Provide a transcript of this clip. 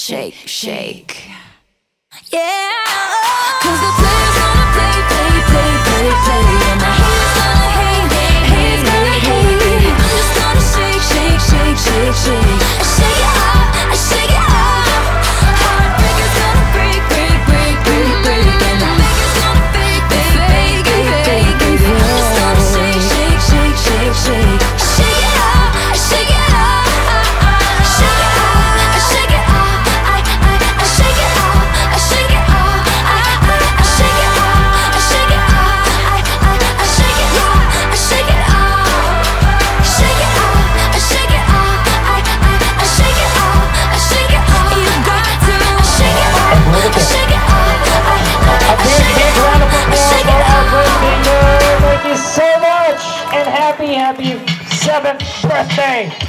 shake, shake. Yeah, 'cause the players gonna play, play, play, play, play, and the haters gonna hate, hate, haters gonna hate. I'm just gonna shake, shake, shake, shake, shake. I shake it off, I shake it off. Heartbreakers gonna break, break, break, break, break, and the fakers gonna fake, fake, fake, fake, fake, fake. I'm just gonna shake, shake, shake, shake, shake. I shake it off, I shake it off. I shake it off, I shake it off. I shake it off, I shake it off. I shake it off, I shake it off. I shake it off, I shake it off. Shake it off, I shake it off. I shake it off, I shake it off. You got to shake it off, I shake it off. A big round of applause for our birthday girl. Thank you so much, and happy 7th birthday.